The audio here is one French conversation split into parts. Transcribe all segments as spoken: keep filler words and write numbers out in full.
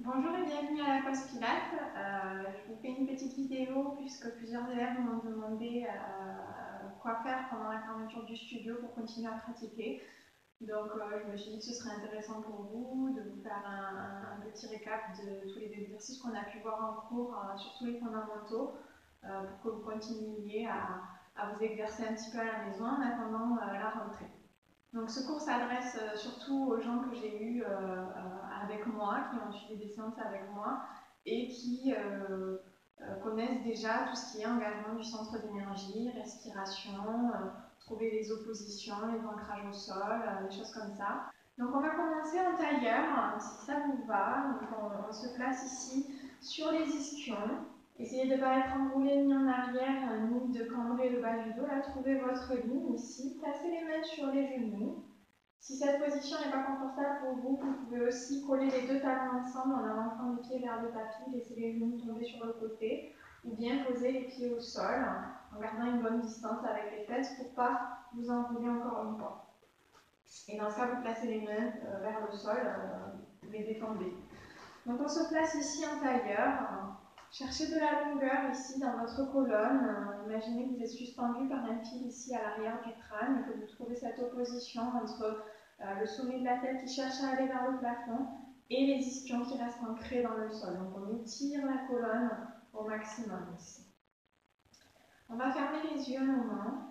Bonjour et bienvenue à la pause Pilates. Euh, je vous fais une petite vidéo puisque plusieurs élèves m'ont demandé euh, quoi faire pendant la fermeture du studio pour continuer à pratiquer. Donc euh, je me suis dit que ce serait intéressant pour vous de vous faire un, un petit récap de tous les exercices qu'on a pu voir en cours, euh, sur tous les fondamentaux, euh, pour que vous continuiez à, à vous exercer un petit peu à la maison en attendant euh, la rentrée. Donc ce cours s'adresse euh, surtout aux gens que j'ai eus euh, euh, avec moi, qui ont suivi des séances avec moi et qui euh, euh, connaissent déjà tout ce qui est engagement du centre d'énergie, respiration, euh, trouver les oppositions, les ancrages au sol, euh, des choses comme ça. Donc on va commencer en tailleur, si ça vous va. Donc on, on se place ici sur les ischions. Essayez de ne pas être enroulé ni en arrière, ni de cambrer le bas du dos. Là, trouvez votre ligne ici. Placez les mains sur les genoux. Si cette position n'est pas confortable pour vous, vous pouvez aussi coller les deux talons ensemble en avançant les pieds vers le tapis, laisser les genoux tomber sur le côté, ou bien poser les pieds au sol en gardant une bonne distance avec les fesses pour ne pas vous enrouler encore une fois. Et dans ce cas, vous placez les mains euh, vers le sol, euh, vous les détendez. Donc on se place ici en tailleur. Cherchez de la longueur ici dans votre colonne. Imaginez que vous êtes suspendu par un fil ici à l'arrière du crâne et que vous trouvez cette opposition entre euh, le sommet de la tête qui cherche à aller vers le plafond et les ischions qui restent ancrés dans le sol. Donc on étire la colonne au maximum ici. On va fermer les yeux un moment.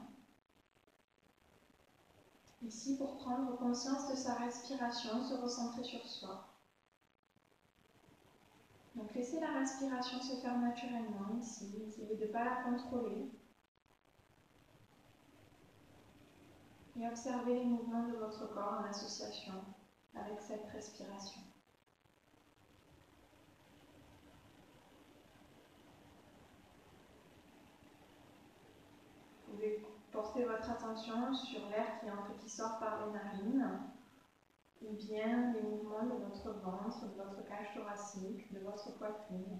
Ici pour prendre conscience de sa respiration, se recentrer sur soi. Donc laissez la respiration se faire naturellement ici, essayez de ne pas la contrôler. Et observez les mouvements de votre corps en association avec cette respiration. Vous pouvez porter votre attention sur l'air qui entre et qui sort par les narines, ou bien les mouvements de votre ventre, de votre cage thoracique, de votre poitrine.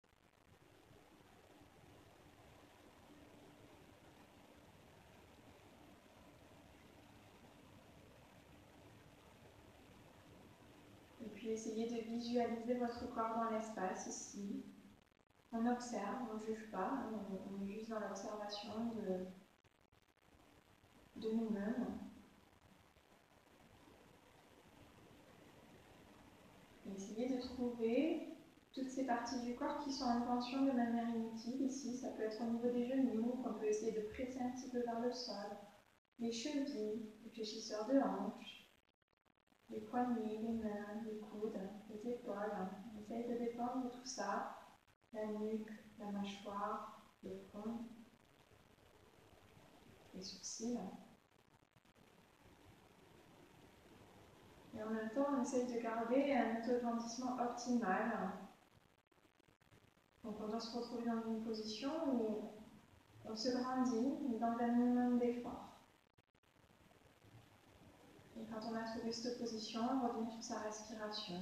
Et puis essayez de visualiser votre corps dans l'espace ici. On observe, on ne juge pas, on, on est juste dans l'observation de, de nous-mêmes. Et essayez de trouver toutes ces parties du corps qui sont en tension de manière inutile. Ici, ça peut être au niveau des genoux, on peut essayer de presser un petit peu vers le sol. Les chevilles, les fléchisseurs de hanches, les poignets, les mains, les coudes, les épaules. On essaye de détendre tout ça. La nuque, la mâchoire, le front, les sourcils. Et en même temps, on essaye de garder un autograndissement optimal. Donc on doit se retrouver dans une position où on se grandit, mais dans un minimum d'effort. Et quand on a trouvé cette position, on revient sur sa respiration.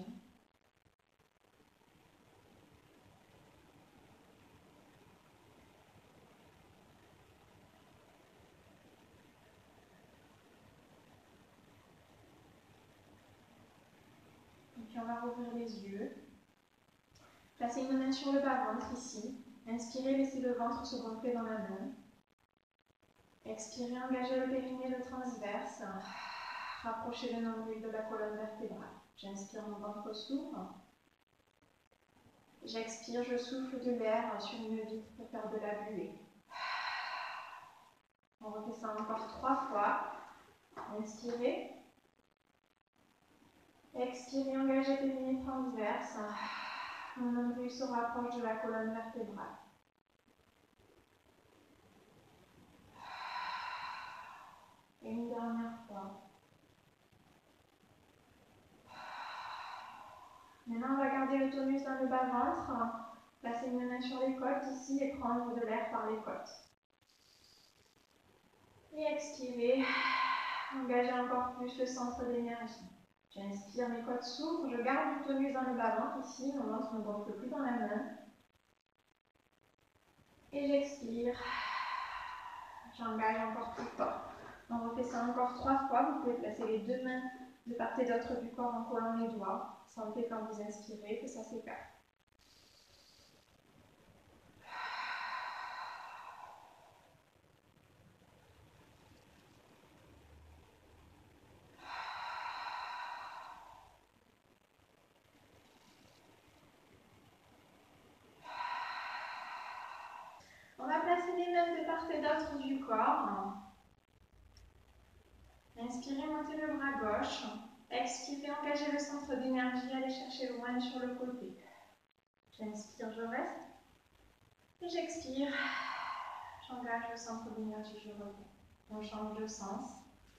Et puis on va rouvrir les yeux. Placez une main sur le bas-ventre ici. Inspirez, laissez le ventre se gonfler dans la main. Expirez, engagez le périnée, le transverse. Rapprochez le nombril de la colonne vertébrale. J'inspire, mon ventre s'ouvre. J'expire, je souffle de l'air sur une vitre pour faire de la buée. On refait ça encore trois fois. Inspirez. Expirez, engagez le périnée transverse. Mon nombril se rapproche de la colonne vertébrale. Et une dernière fois. Maintenant, on va garder le tonus dans le bas-ventre. Placer une main sur les côtes ici et prendre de l'air par les côtes. Et expirer. Engagez encore plus le centre d'énergie. J'inspire, mes côtes s'ouvrent. Je garde le tonus dans le bas-ventre ici. Mon ventre ne gonfle plus dans la main. Et j'expire. J'engage encore plus fort. On refait ça encore trois fois. Vous pouvez placer les deux mains de part et d'autre du corps en collant les doigts. Sentez quand vous inspirez que ça s'écarte. On va placer les mains de part et d'autre du corps. Inspirez, montez le bras gauche. Expirez, engagez le centre d'énergie, allez chercher loin sur le côté. J'inspire, je reste. Et j'expire. J'engage le centre d'énergie, je reviens. On change de sens.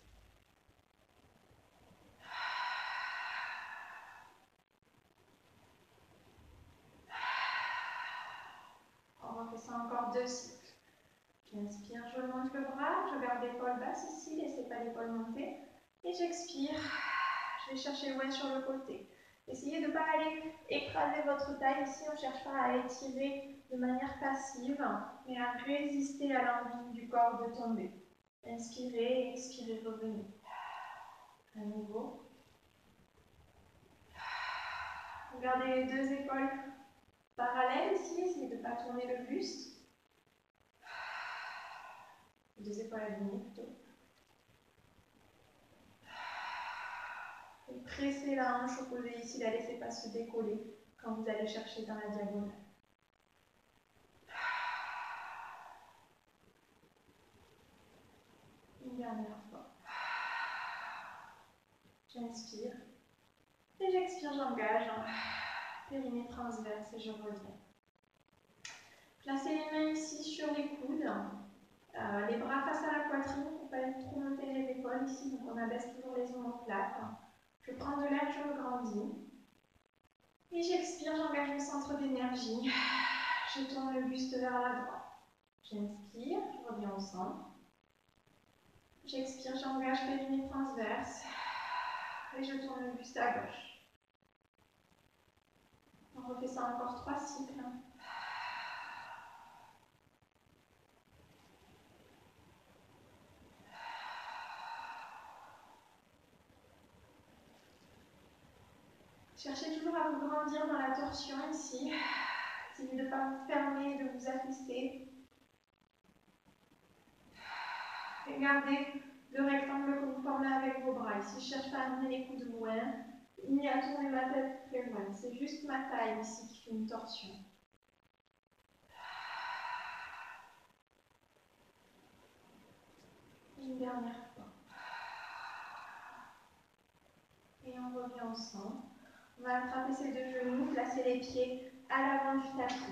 On refait ça encore deux cycles. J'inspire, je monte le bras, je garde l'épaule basse ici, laissez pas l'épaule monter. Et j'expire, je vais chercher loin sur le côté. Essayez de ne pas aller écraser votre taille ici, on ne cherche pas à étirer de manière passive, mais à résister à l'envie du corps de tomber. Inspirez, expirez, revenez. À nouveau. Gardez les deux épaules parallèles ici, essayez de ne pas tourner le buste. Deux épaules alignées plutôt. Et pressez la hanche opposée ici, la laissez pas se décoller quand vous allez chercher dans la diagonale. Une dernière fois. J'inspire. Et j'expire, j'engage. Périnée transverse et je reviens. Placez les mains ici sur les coudes. Euh, les bras face à la poitrine pour ne pas trop monter les épaules ici. Donc on abaisse toujours les omoplates. Je prends de l'air, je me grandis. Et j'expire, j'engage le centre d'énergie. Je tourne le buste vers la droite. J'inspire, je reviens au centre. J'expire, j'engage périnée transverse. Et je tourne le buste à gauche. On refait ça encore trois cycles. Cherchez toujours à vous grandir dans la torsion ici. Essayez de ne pas vous fermer, de vous attister. Et gardez le rectangle que vous formez avec vos bras. Ici, je ne cherche pas à amener les coudes loin, ni à tourner ma tête très loin. C'est juste ma taille ici qui fait une torsion. Une dernière fois. Et on revient au centre. On va attraper ces deux genoux, placer les pieds à l'avant du tapis.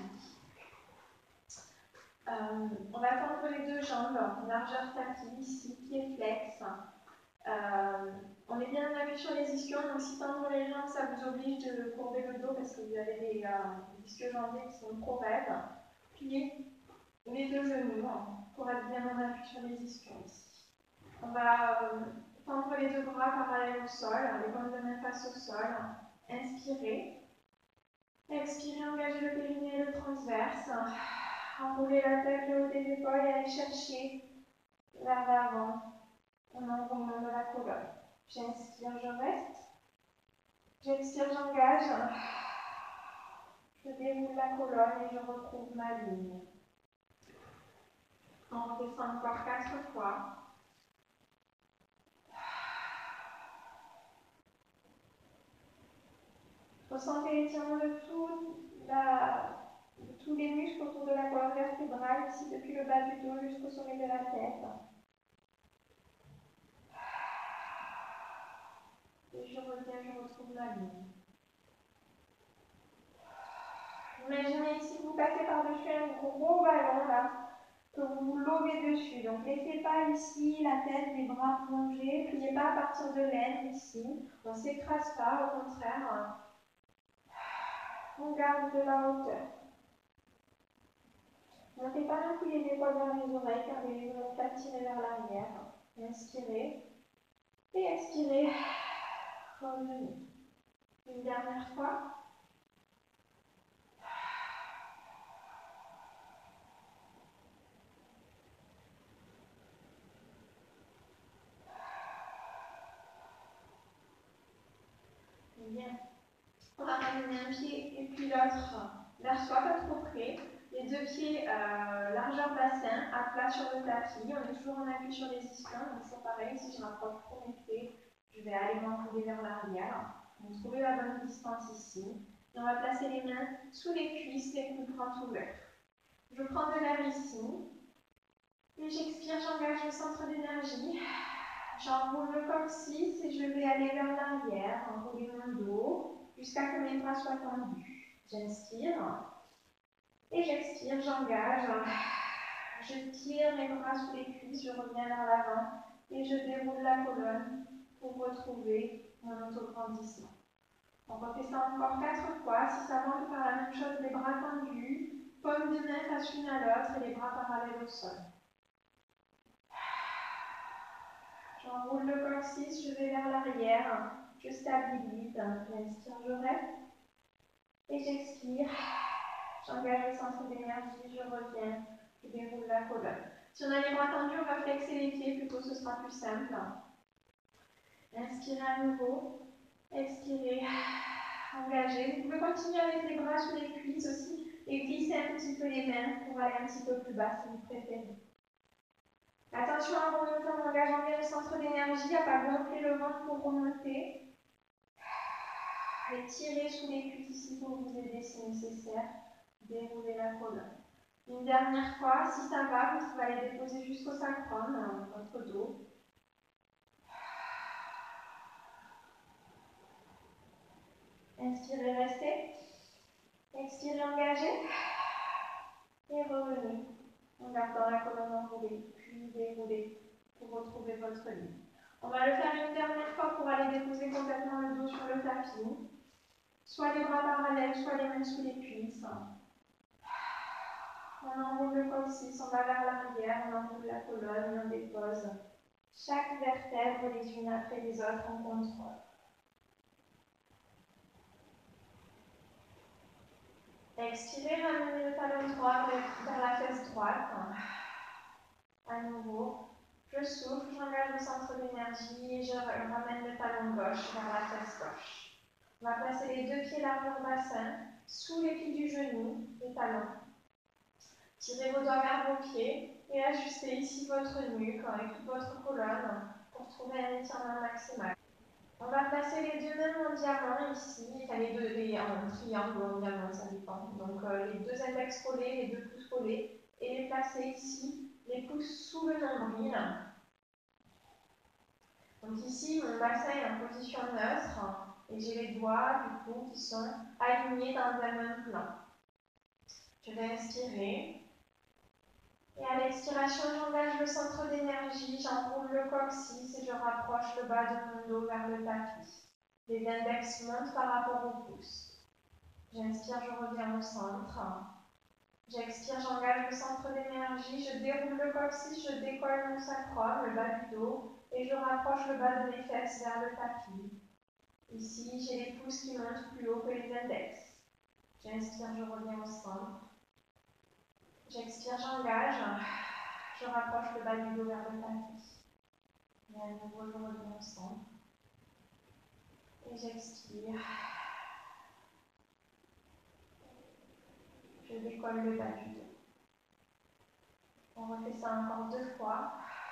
Euh, on va tendre les deux jambes, largeur tapis, ici, pieds flex. Euh, on est bien en appui sur les ischions, donc si tendre les jambes, ça vous oblige de courber le dos parce que vous avez des, euh, des ischio-jambiers qui sont trop raides. Pliez les deux genoux pour être bien en appui sur les ischions ici. On va euh, tendre les deux bras parallèles au sol, les paumes de main face au sol. Inspirez. Expirez, engagez le périnée et le transverse. Enroulez la tête le haut des épaules et allez chercher vers l'avant en enroulement de la colonne. J'inspire, je reste. J'expire, j'engage. Je déroule la colonne et je retrouve ma ligne. On redescend encore quatre fois. Ressentez l'étirement de, tout la, de tous les muscles autour de la colonne vertébrale, ici depuis le bas du dos jusqu'au sommet de la tête. Et je reviens, je retrouve ma ligne. Imaginez ici que vous passez par-dessus un gros ballon là, que vous vous lobez dessus. Donc laissez pas ici la tête, les bras plongés, pliez pas à partir de l'aine ici. On ne s'écrase pas, au contraire. On garde de la hauteur. Ne faites pas non plus les épaules vers les oreilles car les omoplates tirées vers l'arrière. Inspirez et expirez. Revenez. Une dernière fois. Bien. On va ramener un pied et puis l'autre vers soi, pas trop près. Les deux pieds euh, largeur bassin, à plat sur le tapis. On est toujours en appui sur les ischions. Donc c'est pareil, si je rapproche trop mes pieds, je vais aller m'enrouler vers l'arrière. Donc trouvez la bonne distance ici. Et on va placer les mains sous les cuisses, les coudes grands ouverts. Je prends de l'air ici. Et j'expire, j'engage le centre d'énergie. J'enroule le coccyx et je vais aller vers l'arrière, enrouler mon dos jusqu'à que mes bras soient tendus. J'inspire et j'expire, j'engage. Je tire mes bras sous les cuisses, je reviens vers l'avant et je déroule la colonne pour retrouver mon autograndissement. On refait ça encore quatre fois. Si ça manque, par la même chose, les bras tendus, paumes de main face l'une à l'autre et les bras parallèles au sol. J'enroule le coccyx, je vais vers l'arrière, je stabilise, j'inspire, je reste, et j'expire, j'engage le centre d'énergie, je reviens, je déroule la colonne. Si on a les bras tendus, on va flexer les pieds, plutôt ce sera plus simple. Inspirez à nouveau, expirez, engagez. Vous pouvez continuer avec les bras sous les cuisses aussi, et glisser un petit peu les mains pour aller un petit peu plus bas si vous préférez. Attention à remonter en engageant bien le centre d'énergie, à ne pas gonfler le ventre pour remonter. Et tirez sous les cuisses ici pour vous aider si nécessaire. Déroulez la colonne. Une dernière fois, si ça va, vous pouvez aller déposer jusqu'au sacrum, dans votre dos. Inspirez, restez. Expirez, engagez. Et revenez. En gardant la colonne enroulée, puis déroulez pour retrouver votre ligne. On va le faire une dernière fois pour aller déposer complètement le dos sur le tapis. Soit les bras parallèles, soit les mains sous les cuisses. On enroule le coccyx, on va vers l'arrière, on enroule la colonne et on dépose chaque vertèbre les unes après les autres en contrôle. Expirez, ramenez le talon droit vers la fesse droite. À nouveau, je souffle, j'engage le centre d'énergie et je ramène le talon gauche vers la fesse gauche. On va placer les deux pieds largeur bassin sous les plis du genou, les talons. Tirez vos doigts vers vos pieds et ajustez ici votre nuque avec toute votre colonne pour trouver un étirement maximal. On va placer les deux mains en diamant ici, enfin les deux les, en triangle ou en diamant, ça dépend. Donc euh, les deux index collés, les deux pouces collés, et les placer ici, les pouces sous le nombril. Donc ici, mon bassin est en position neutre et j'ai les doigts du coup qui sont alignés dans un même plan. Je vais inspirer. Et à l'expiration, j'engage le centre d'énergie, j'enroule le coccyx et je rapproche le bas de mon dos vers le tapis. Les index montent par rapport au pouce. J'inspire, je reviens au centre. J'expire, j'engage le centre d'énergie, je déroule le coccyx, je décolle mon sacrum, le bas du dos, et je rapproche le bas de mes fesses vers le tapis. Ici, j'ai les pouces qui montent plus haut que les index. J'inspire, je reviens au centre. J'expire, j'engage. Je rapproche le bas du dos vers le tapis. Et à nouveau, je reviens au centre. Et j'expire. Je décolle le bas du dos. On refait ça encore deux fois.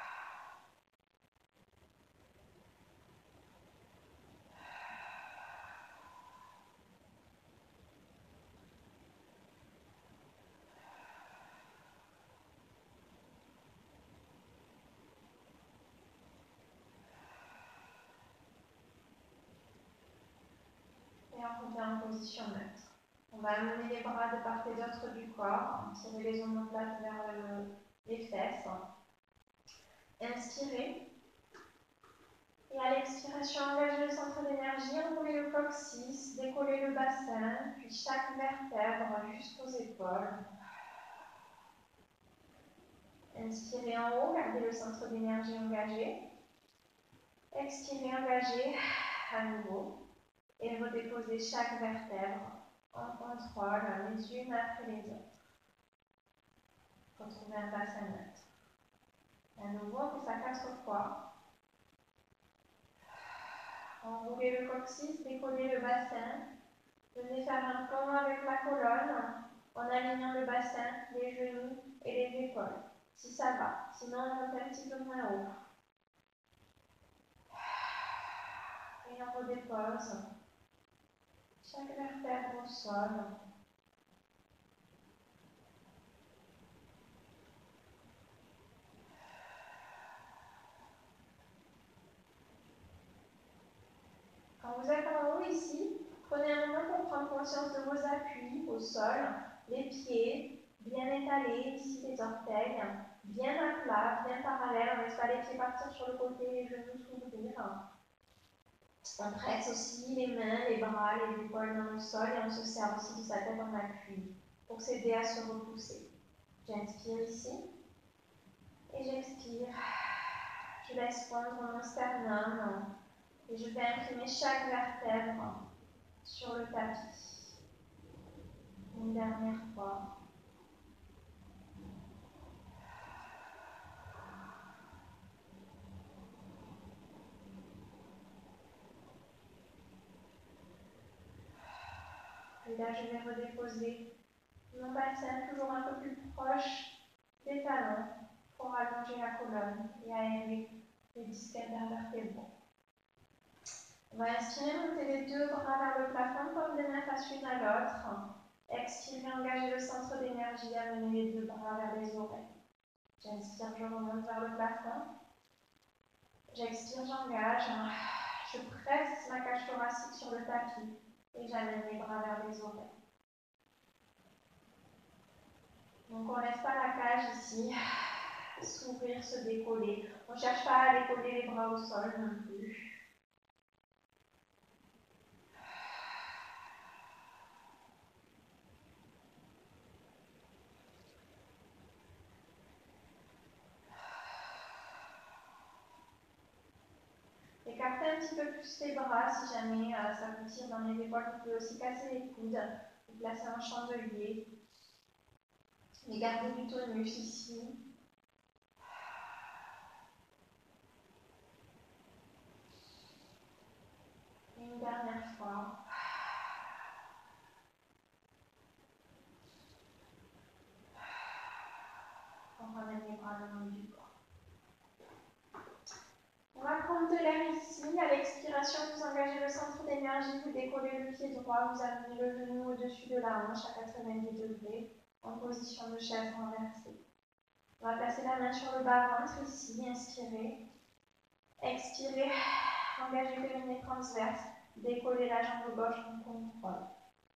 Et on revient en position neutre. On va amener les bras de part et d'autre du corps, tirer les omoplates vers le, les fesses. Inspirez. Et à l'expiration, engagez le centre d'énergie, enroulez le coccyx, décollez le bassin, puis chaque vertèbre jusqu'aux épaules. Inspirez en haut, gardez le centre d'énergie engagé. Expirez, engagez à nouveau. Et redéposez chaque vertèbre en contrôle, les unes après les autres. Retrouvez un bassin neutre. À nouveau, on fait ça quatre fois. Enroulez le coccyx, décollez le bassin. Venez faire un pont avec la colonne en alignant le bassin, les genoux et les épaules. Si ça va, sinon on monte un petit peu moins haut. Et on redépose chaque vertèbre au sol. Quand vous êtes en haut ici, prenez un moment pour prendre conscience de vos appuis au sol, les pieds bien étalés, ici les orteils, bien à plat, bien parallèles. On laisse pas les pieds partir sur le côté, les genoux s'ouvrir. On presse aussi les mains, les bras, les épaules dans le sol et on se serre aussi de sa tête en appui pour s'aider à se repousser. J'inspire ici et j'expire. Je laisse fondre mon sternum et je vais imprimer chaque vertèbre sur le tapis. Une dernière fois. Et là, je vais redéposer mon bassin toujours un peu plus proche des talons pour allonger la colonne et aérer les disques intervertébraux. On va inspirer, monter les deux bras vers le plafond, comme des mains face l'une à l'autre. Expirer, engager le centre d'énergie, amener les deux bras vers les oreilles. J'inspire, je remonte vers le plafond. J'expire, j'engage. Je presse ma cage thoracique sur le tapis et j'amène les bras vers les oreilles. Donc on ne laisse pas la cage ici s'ouvrir, se décoller. On ne cherche pas à décoller les bras au sol non plus. Écartez un petit peu plus les bras si jamais euh, ça vous tire dans les épaules. Vous pouvez aussi casser les coudes. Vous placez un chandelier. Mais gardez du tonus ici. Et une dernière fois. On ramène les bras le long du corps. On va prendre de l'air ici. À l'expiration, vous engagez le centre d'énergie, vous décollez le pied droit, vous amenez le genou au-dessus de la hanche à quatre-vingt-dix degrés en position de chaise renversée. On va placer la main sur le bas-ventre ici, inspirez. Expirez, engagez le périnée transverse, décollez la jambe gauche en contrôle.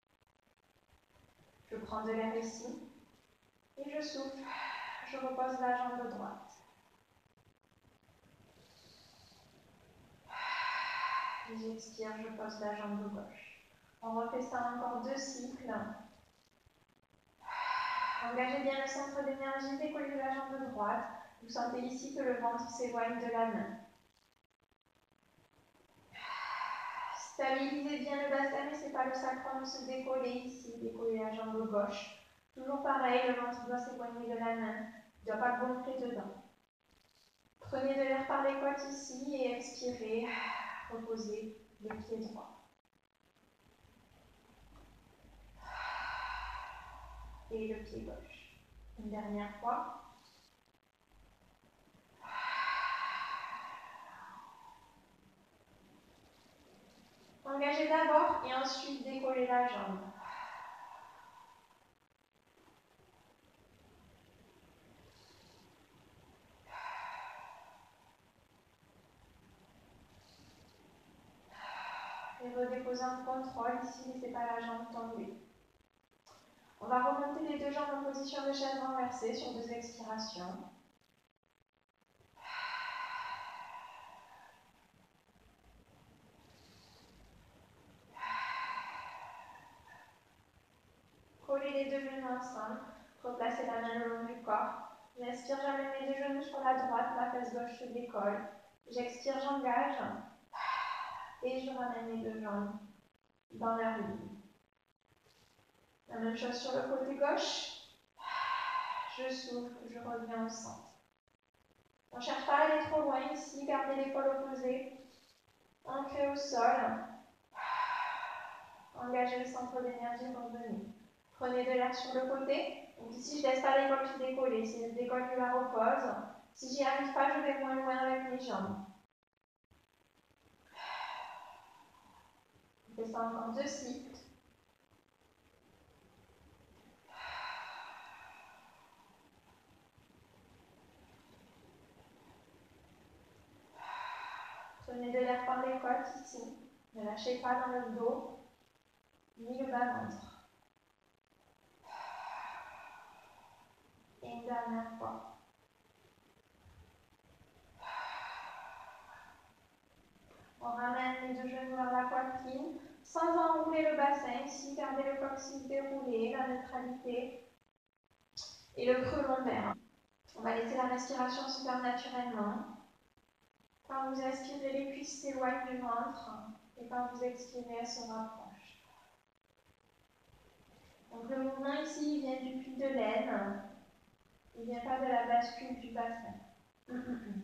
Je prends de l'air ici et je souffle. Je repose la jambe droite. J'expire, je pose la jambe gauche. On refait ça encore deux cycles. Engagez bien le centre d'énergie, décollez la jambe droite. Vous sentez ici que le ventre s'éloigne de la main. Stabilisez bien le bassin, mais ce n'est pas le sacrum, se décoller ici, décoller la jambe gauche. Toujours pareil, le ventre doit s'éloigner de la main, il ne doit pas gonfler dedans. Prenez de l'air par les côtes ici et expirez, reposez le pied droit. Et le pied gauche. Une dernière fois. Engagez d'abord et ensuite décollez la jambe. Et redéposez en contrôle ici, laissez pas la jambe tomber. On va remonter les deux jambes en position de chaise renversée sur deux expirations. Collez les deux genoux ensemble, replacez la main le long du corps. J'inspire, j'amène les deux genoux sur la droite, ma fesse gauche se décolle. J'expire, j'engage. Et je ramène les deux jambes dans leur ligne. La même chose sur le côté gauche. Je souffle, je reviens au centre. On ne cherche pas à aller trop loin ici, gardez l'épaule opposée. Ancré au sol. Engagez le centre d'énergie, revenez. Prenez de l'air sur le côté. Donc ici, je ne laisse pas l'épaule qui décolle. C'est le décolle qui la repose. Si j'y arrive pas, je vais moins loin avec mes jambes. Je fais ça encore deux cycles. Prenez de l'air par les côtes ici. Ne lâchez pas dans le dos, ni le bas-ventre. Et une dernière fois. On ramène les deux genoux vers la poitrine, sans enrouler le bassin. Ici, gardez le coccyx déroulé, la neutralité et le creux lombaire. On va laisser la respiration se faire naturellement. Quand vous inspirez, les cuisses s'éloignent du ventre. Et quand vous expirez, elles se rapprochent. Donc le mouvement ici, il vient du pli de l'aine. Il ne vient pas de la bascule du bassin. Hum, hum, hum.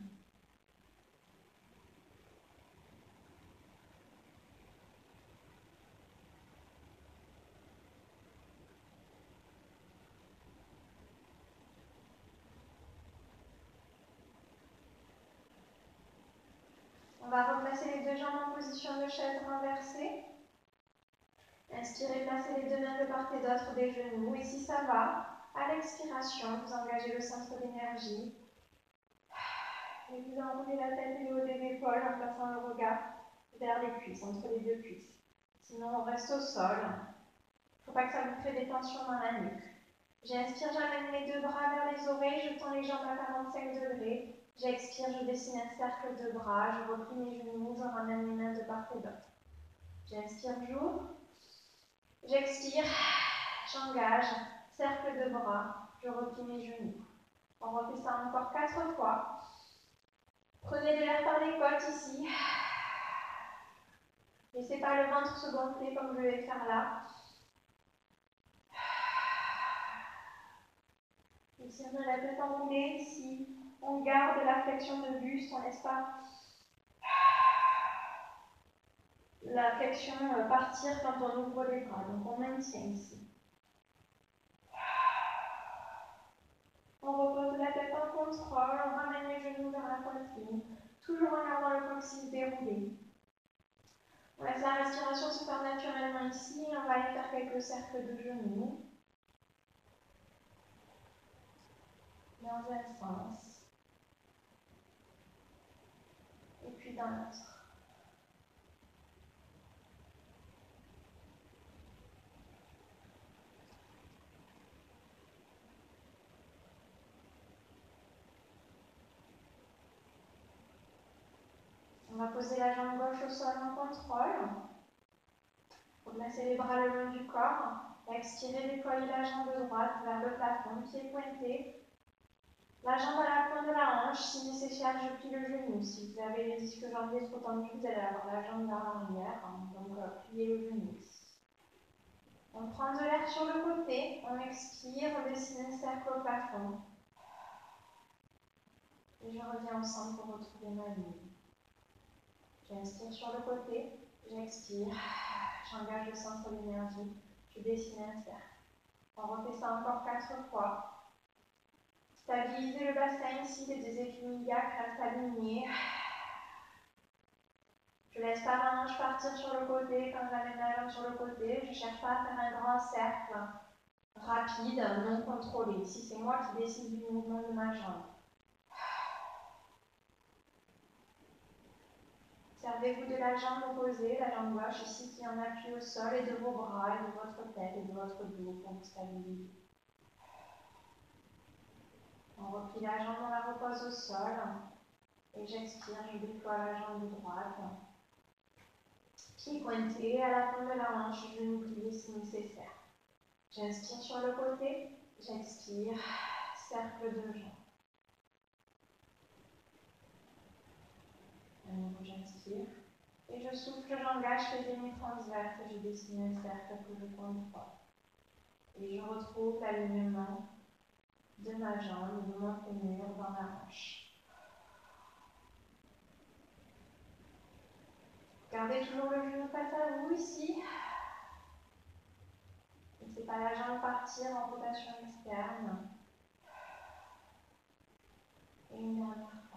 On va replacer les deux jambes en position de chaise renversée. Inspirez, placez les deux mains de part et d'autre des genoux. Et si ça va, à l'expiration, vous engagez le centre d'énergie. Et vous enroulez la tête et le haut des épaules en plaçant le regard vers les cuisses, entre les deux cuisses. Sinon, on reste au sol. Il ne faut pas que ça vous crée des tensions dans la nuque. J'inspire, j'amène mes deux bras vers les oreilles, je tends les jambes à quarante-cinq degrés. J'expire, je dessine un cercle de bras, je replie mes genoux, je ramène mes mains de part et d'autre. J'inspire, j'ouvre. J'expire, j'engage, cercle de bras, je replie mes genoux. On refait ça encore quatre fois. Prenez de l'air par les côtes ici. Laissez pas le ventre se gonfler comme je vais faire là. Ici, on a la tête enroulée. Ici, on garde la flexion de buste, on ne laisse pas la flexion partir quand on ouvre les bras. Donc, on maintient ici. On repose la tête en contrôle, on ramène les genoux vers la poitrine, toujours en gardant le coccyx déroulé. On laisse la respiration se faire naturellement ici, on va aller faire quelques cercles de genoux. Dans un sens. Et puis dans l'autre. On va poser la jambe gauche au sol en contrôle. Pour placer les bras le long du corps. Expirer, déployer la jambe droite vers le plafond, pied pointé. La jambe à la pointe de la hanche. Si nécessaire, je plie le genou. Si vous avez les disques jambiers trop tendus, vous allez avoir la jambe vers l'arrière. Donc, euh, pliez le genou. On prend de l'air sur le côté. On expire, on dessine un cercle au plafond. Et je reviens au centre pour retrouver ma ligne. J'inspire sur le côté, j'expire, j'engage le centre d'énergie, je dessine un cercle. On refait ça encore quatre fois. Stabilisez le bassin ici, les déséquilibres iliaques restent alignés. Je laisse pas ma hanche partir sur le côté quand j'amène la jambe sur le côté. Je ne cherche pas à faire un grand cercle rapide, non contrôlé. Ici, c'est moi qui décide du mouvement de ma jambe. Servez-vous de la jambe opposée, la jambe gauche ici qui en appuie au sol, et de vos bras, et de votre tête, et de votre dos pour vous stabiliser. On replie la jambe, on la repose au sol, et j'expire, je déploie la jambe droite. Pied pointé, à la pointe de la hanche, genou plié si nécessaire. J'inspire sur le côté, j'expire, cercle de jambes. À nouveau, j'inspire. Et je souffle, j'engage, je fais des lignes transverses et je dessine un cercle que je contrôle. Et je retrouve l'alignement de ma jambe, de mon fémur dans la hanche. Gardez toujours le genou face à vous ici. Laissez pas la jambe partir en rotation externe. Et une dernière fois.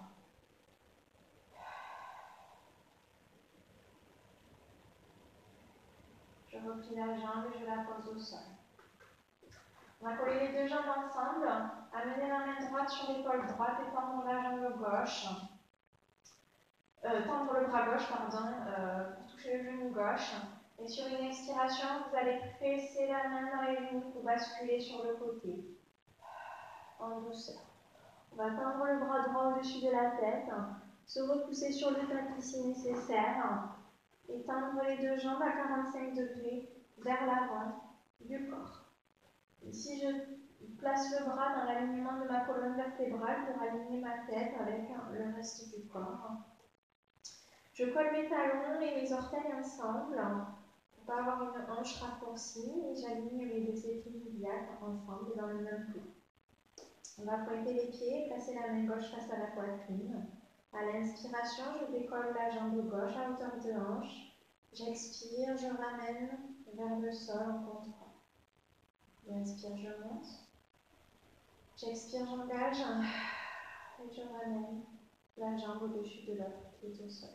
Je replie la jambe et je la pose au sol. On va coller les deux jambes ensemble. Amener la main droite sur l'épaule droite et tendre la jambe gauche. Euh, tendre le bras gauche, pardon, euh, pour toucher le genou gauche. Et sur une expiration, vous allez presser la main dans les genoux pour basculer sur le côté. En douceur. On va tendre le bras droit au-dessus de la tête. Se repousser sur le tapis si nécessaire. Et tendre les deux jambes à quarante-cinq degrés vers l'avant du corps. Ici, je place le bras dans l'alignement de ma colonne vertébrale pour aligner ma tête avec le reste du corps. Je colle mes talons et mes orteils ensemble pour ne pas avoir une hanche raccourcie et j'aligne mes deux épaules iliaques ensemble dans le même plan. On va pointer les pieds et placer la main gauche face à la poitrine. À l'inspiration, je décolle la jambe gauche à hauteur de hanche. J'expire, je ramène vers le sol en contrôle. J'inspire, je monte. J'expire, j'engage. Et je ramène la jambe au-dessus de l'autre qui est au sol.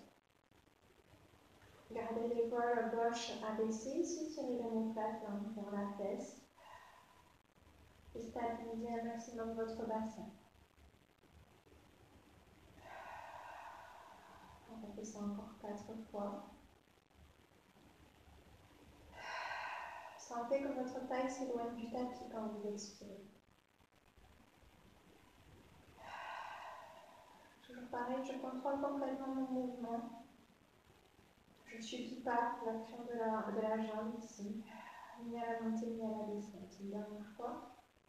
Gardez l'épaule gauche abaissée ici, tirez l'omoplate vers la fesse. Et stabilisez un maximum votre bassin. On va faire ça encore quatre fois. Sentez que votre taille s'éloigne du tapis quand vous expirez. Toujours pareil, je contrôle complètement mon mouvement. Je ne subis pas l'action de la, de la jambe ici, ni à la montée ni à la descente. Une dernière fois.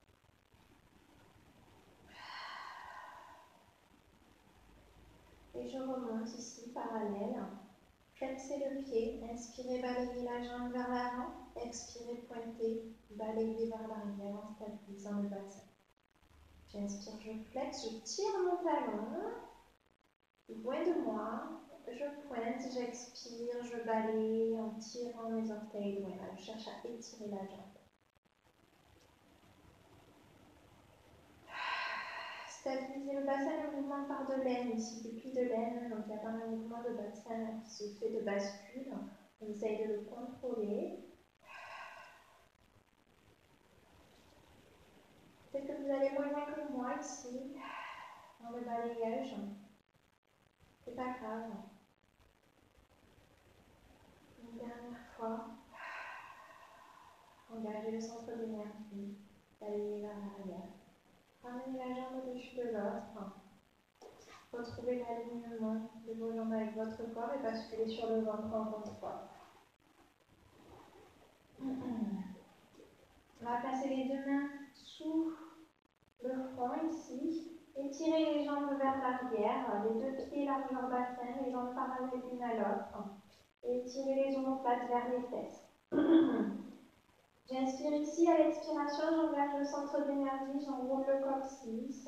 Et je remonte ici, parallèle. Flexez le pied, inspirez, balayez la jambe vers l'avant, expirez, pointez, balayez vers l'arrière en stabilisant le bassin. J'inspire, je flexe, je tire mon talon, loin de moi, je pointe, j'expire, je balaye en tirant mes orteils loin. Je cherche à étirer la jambe. Stabiliser le bassin, le mouvement part de l'aine, ici du pli de l'aine, donc il n'y a pas un mouvement de bassin qui se fait de bascule. On essaye de le contrôler. Peut-être que vous allez moins loin que moi ici, dans le balayage. C'est pas grave. Une dernière fois. Engagez le centre d'énergie. Balayez vers l'arrière. Ramenez la jambe au-dessus de l'autre. Retrouvez l'alignement de vos jambes avec votre corps et basculez sur le ventre encore une fois. On va placer les deux mains sous le front ici. Étirez les jambes vers l'arrière, les deux pieds largeur bassin, les jambes parallèles l'une à l'autre. Et étirez les omoplates vers les fesses. J'inspire ici, à l'expiration, j'engage le centre d'énergie, j'enroule le coccyx.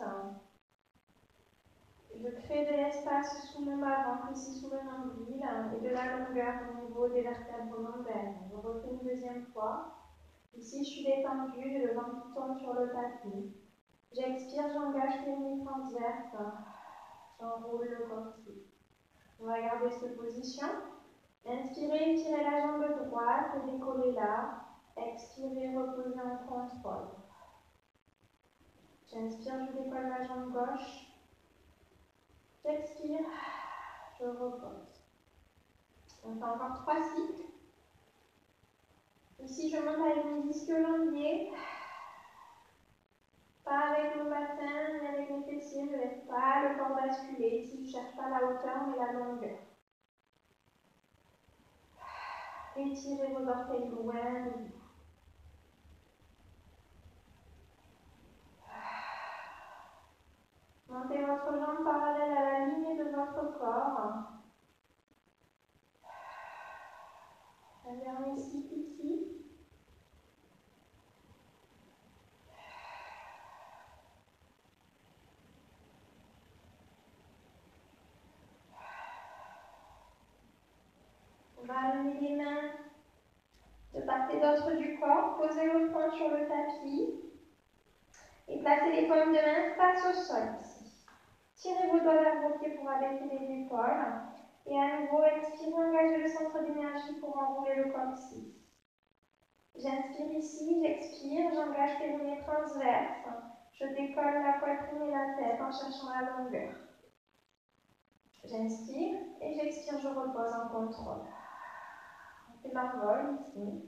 Je crée de l'espace sous mon bas-ventre, ici sous le nombril, et de la longueur au niveau des vertèbres lombaires. Je refais une deuxième fois. Ici, je suis détendue, j'ai le ventre qui tombe sur le tapis. J'expire, j'engage les nuits transverses. J'enroule le coccyx. On va garder cette position. Inspirez, étirez la jambe droite, décollez-la. Expirez, reposez en contrôle. J'inspire, je décolle la jambe gauche. J'expire, je repose. On fait encore trois cycles. Ici, je monte avec mes disques jambiers. Pas avec le bassin, ni avec mes fessiers. Je ne laisse pas le corps basculer. Ici, je ne cherche pas la hauteur, mais la longueur. Étirez vos orteils loin de vous. Montez votre jambe parallèle à la ligne de votre corps. Un dernier cycle ici. On va amener les mains de part et d'autre du corps, poser le front sur le tapis et placer les paumes de main face au sol ici. Tirez vos doigts vers vos pieds pour abaisser les épaules. Et à nouveau, expirez, engagez le centre d'énergie pour enrouler le corps ici. J'inspire ici, j'expire, j'engage périnée transverse. Je décolle la poitrine et la tête en cherchant la longueur. J'inspire et j'expire, je repose en contrôle. On fait l'envol ici.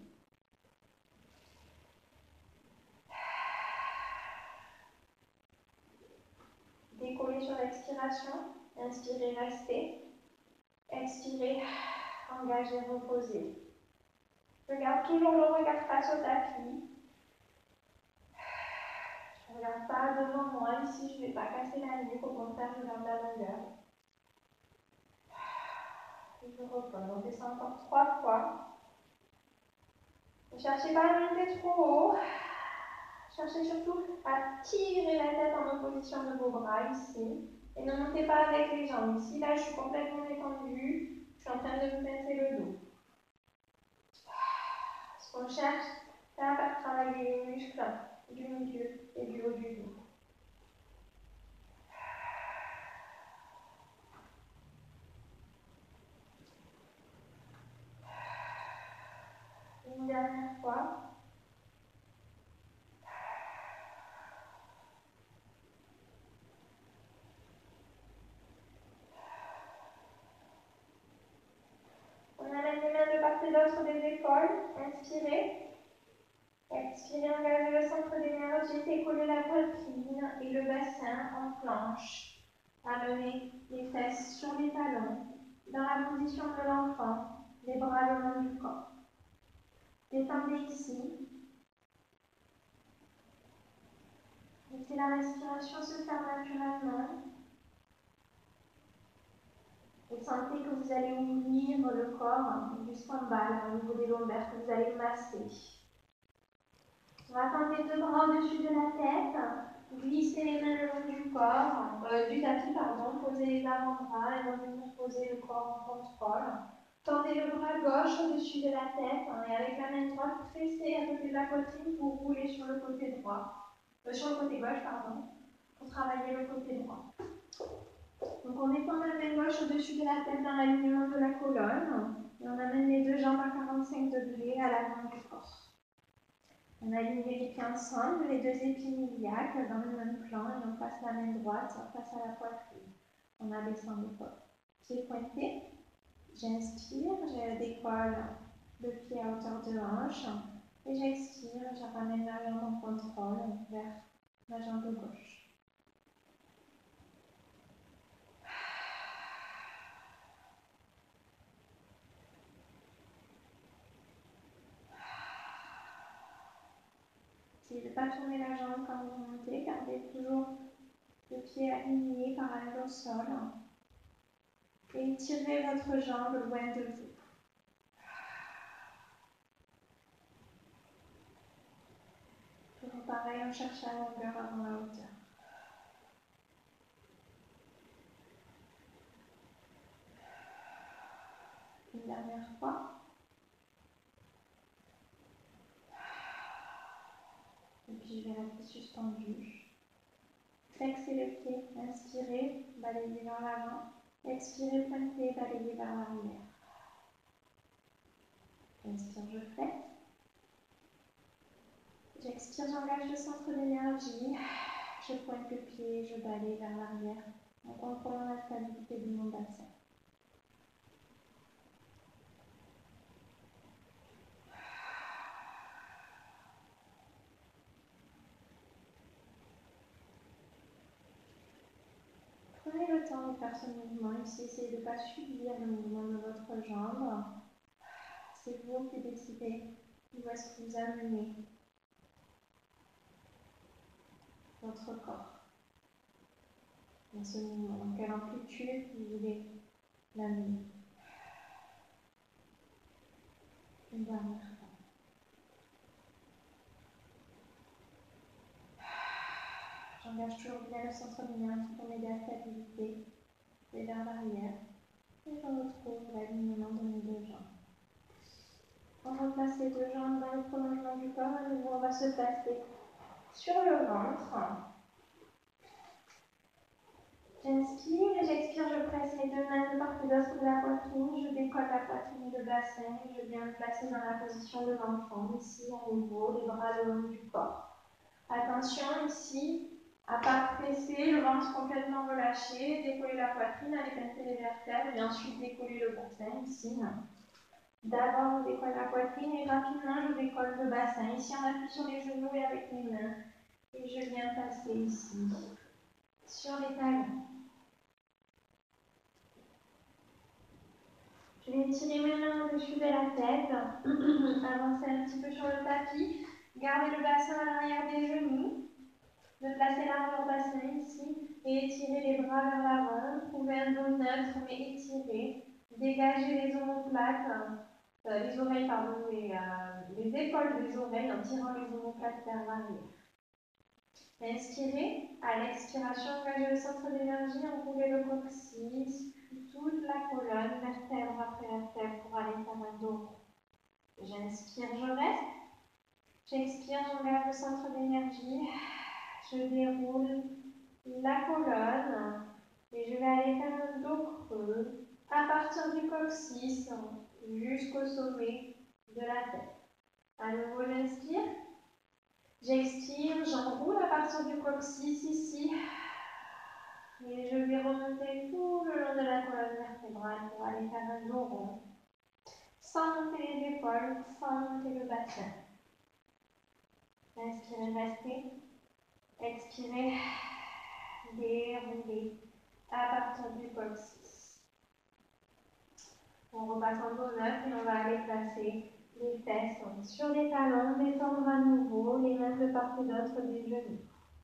Décoller sur l'expiration. Inspirez, restez. Expirez, engagez, reposez. Je garde toujours le regard face au tapis. Je ne regarde pas devant moi. Ici, je ne vais pas casser la nuque. Au contraire, je garde la longueur. Je repose. On fait ça encore trois fois. Ne cherchez pas à monter trop haut. Cherchez surtout à tirer la tête en opposition de vos bras ici. Et ne montez pas avec les jambes. Ici, là, je suis complètement détendue. Je suis en train de vous pincer le dos. Ce qu'on cherche, c'est à faire travailler les muscles du milieu et du haut du dos. Une dernière fois. On amène les mains de part et d'autre des épaules. Inspirez. Expirez, engagez le centre d'énergie, décollez la poitrine et le bassin en planche. Amenez les fesses sur les talons, dans la position de l'enfant, les bras le long du corps. Détendez ici. Laissez la respiration se faire naturellement. Et sentez que vous allez unir le corps jusqu'en bas, au niveau des lombaires, que vous allez masser. On va tendre les deux bras au-dessus de la tête, glisser les mains le long du corps, euh, du tapis, pardon, poser les avant-bras et revenir poser le corps en contrôle. Tendez le bras gauche au-dessus de la tête et avec la main droite, pressez à côté de la poitrine pour rouler sur le côté droit, euh, sur le côté gauche, pardon, pour travailler le côté droit. Donc on étend la main gauche au-dessus de la tête dans l'alignement de la colonne et on amène les deux jambes à quarante-cinq degrés à l'avant du corps. On aligne les pieds ensemble, les deux épines iliaques dans le même plan et on passe la main droite face à la poitrine en abaissant l'épaule. Pieds pointés, j'inspire, je décolle le pied à hauteur de hanche et j'expire, je ramène la jambe en contrôle vers la jambe gauche. Essayez de ne pas tourner la jambe quand vous montez, gardez toujours le pied aligné parallèle au sol et tirez votre jambe loin de vous. Toujours pareil, on cherche la longueur avant la hauteur. Une dernière fois. Et puis je vais rester suspendue. Flexez le pied, inspirez, balayez vers l'avant. Expirez, pointez, balayez vers l'arrière. Inspire, je flexe. J'expire, j'engage le centre d'énergie. Je pointe le pied, je balaye vers l'arrière en contrôlant la stabilité de mon bassin. Prenez le temps de faire ce mouvement ici, essayez de ne pas subir le mouvement de votre jambe. C'est vous qui décidez où est-ce que vous amenez votre corps dans ce mouvement. Dans quelle amplitude vous voulez l'amener. Une dernière fois. J'engage toujours bien le centre d'énergie pour m'aider à stabiliser et vers l'arrière. Et je retrouve l'alignement de mes deux jambes. On replace les deux jambes dans le prolongement du corps. À nouveau, on va se placer sur le ventre. J'inspire et j'expire, je presse mes deux mains de part et d'autre de la poitrine, je décolle la poitrine et le bassin et je viens me placer dans la position de l'enfant, ici à nouveau, les bras le long du corps. Attention ici, à ne pas presser, le ventre complètement relâché, décoller la poitrine, aller pincer les vertèbres et ensuite décoller le bassin ici. D'abord, je décolle la poitrine et rapidement, je décolle le bassin. Ici, on appuie sur les genoux et avec mes mains. Et je viens passer ici, sur les talons. Je vais tirer mes mains au-dessus de la tête, avancer un petit peu sur le tapis, garder le bassin à l'arrière des genoux, de placer l'arrière bassin ici et étirer les bras vers l'avant, trouver un dos neutre mais étiré, dégager les omoplates, euh, les oreilles, pardon, les, euh, les épaules des oreilles en tirant les omoplates vers l'arrière. Inspirez, à l'expiration, engagez le centre d'énergie, enroulez le coccyx, toute la colonne, vertèbre après vertèbre pour aller faire un dos. J'inspire, je reste. J'expire, j'engage le centre d'énergie. Je déroule la colonne et je vais aller faire un dos creux à partir du coccyx jusqu'au sommet de la tête. À nouveau, j'inspire. J'expire, j'enroule à partir du coccyx ici. Et je vais remonter tout le long de la colonne vertébrale pour aller faire un dos rond. Sans monter les épaules, sans monter le bassin. Inspirez, restez. Expirez, déroulez à partir du coccyx. On repasse en dos neuf et on va aller placer les fesses sur les talons, détendre à nouveau les mains de part et d'autre des genoux.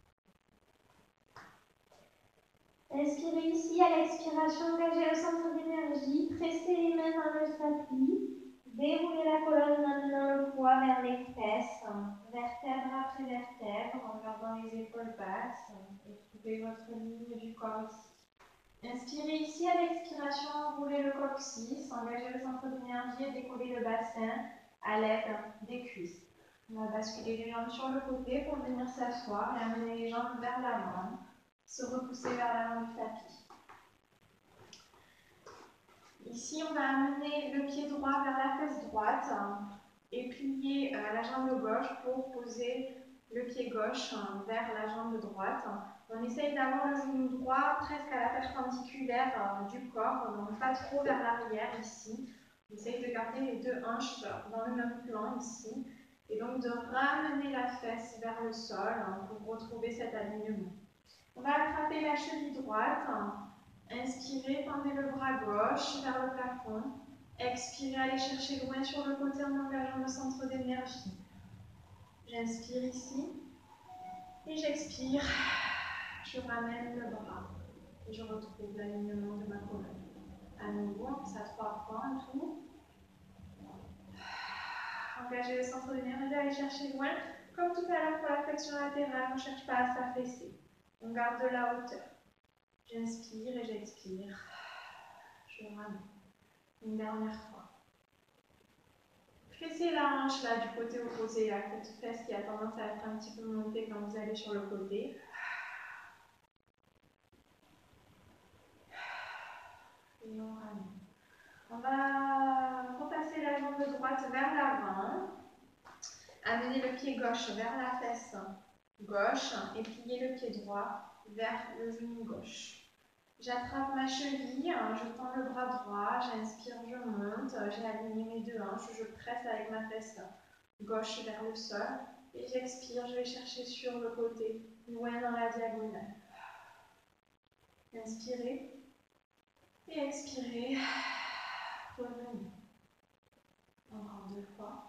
Inspirez ici, à l'expiration, engagez le centre d'énergie, pressez les mains dans le tapis, déroulez la colonne maintenant le poids vers les fesses, vertèbre après vertèbre, en gardant les épaules basses, et trouvez votre ligne du corps ici. Inspirez ici, à l'expiration, enroulez le coccyx, engagez le centre d'énergie et décollez le bassin à l'aide des cuisses. On va basculer les jambes sur le côté pour venir s'asseoir et amener les jambes vers l'avant. Se repousser vers l'avant du tapis. Ici, on va amener le pied droit vers la fesse droite et plier euh, la jambe gauche pour poser le pied gauche euh, vers la jambe droite. On essaye d'avoir le genou droit presque à la perpendiculaire euh, du corps, donc pas trop vers l'arrière ici. On essaye de garder les deux hanches dans le même plan ici et donc de ramener la fesse vers le sol hein, pour retrouver cet alignement. On va attraper la cheville droite, inspirez, tendez le bras gauche vers le plafond, expirez, allez chercher loin sur le côté en engageant le centre d'énergie. J'inspire ici et j'expire, je ramène le bras et je retrouve l'alignement de ma colonne. À nouveau, on fait ça trois fois en tout. Engagez le centre d'énergie, allez chercher loin. Comme tout à l'heure pour la flexion latérale, on ne cherche pas à s'affaisser. On garde de la hauteur. J'inspire et j'expire. Je ramène. Une dernière fois. Pressez la hanche là du côté opposé, la côte fesse qui a tendance à être un petit peu montée quand vous allez sur le côté. Et on ramène. On va repasser la jambe droite vers l'avant. Amener le pied gauche vers la fesse gauche et plier le pied droit vers le genou gauche. J'attrape ma cheville, je tends le bras droit, j'inspire, je monte, j'ai aligné mes deux hanches, je presse avec ma fesse gauche vers le sol et j'expire, je vais chercher sur le côté, loin dans la diagonale. Inspirez et expirez, revenez. Encore deux fois.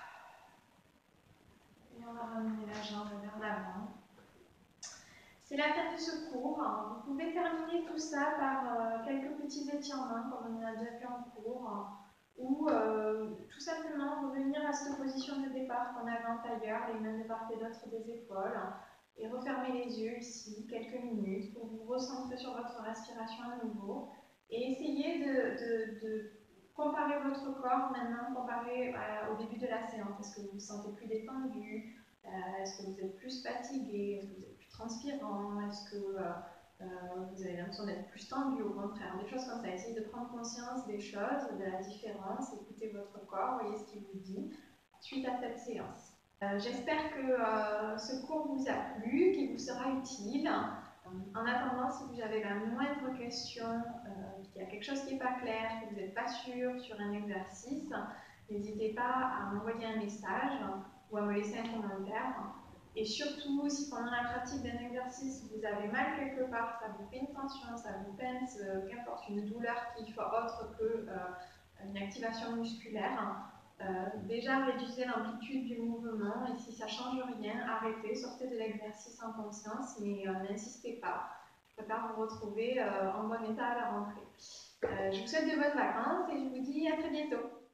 On va ramener la jambe vers l'avant. C'est la fin de ce cours, vous pouvez terminer tout ça par euh, quelques petits étirements, comme on a déjà fait en cours, ou euh, tout simplement revenir à cette position de départ qu'on avait en tailleur, les mains de part et d'autre des épaules, et refermer les yeux ici quelques minutes pour vous recentrer sur votre respiration à nouveau, et essayer de, de, de comparer votre corps maintenant, comparé à, au début de la séance. Est-ce que vous vous sentez plus détendu? euh, Est-ce que vous êtes plus fatigué? Est-ce que vous êtes plus transpirant? Est-ce que euh, euh, vous avez l'impression d'être plus tendu? Au contraire, des choses comme ça. Essayez de prendre conscience des choses, de la différence, écoutez votre corps, voyez ce qu'il vous dit suite à cette séance. Euh, J'espère que euh, ce cours vous a plu, qu'il vous sera utile. En attendant, si vous avez la moindre question, euh, qu'il y a quelque chose qui n'est pas clair, que vous n'êtes pas sûr sur un exercice, n'hésitez pas à m'envoyer un message ou à me laisser un commentaire. Et surtout, si pendant la pratique d'un exercice, vous avez mal quelque part, ça vous fait une tension, ça vous pince, euh, qu'importe, une douleur qui soit autre que euh, une activation musculaire, euh, déjà réduisez l'amplitude du mouvement et si ça ne change rien, arrêtez, sortez de l'exercice en conscience, mais euh, n'insistez pas. Je préfère vous retrouver euh, en bon état à la rentrée. Euh, je vous souhaite de bonnes vacances et je vous dis à très bientôt.